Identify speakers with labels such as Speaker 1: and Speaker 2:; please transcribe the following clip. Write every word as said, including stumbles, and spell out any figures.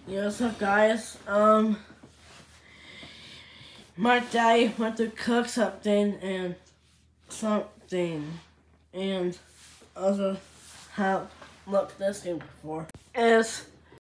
Speaker 1: Yo, what's up, guys? Um, my daddy went to cook something and something, and also have looked this game before. It's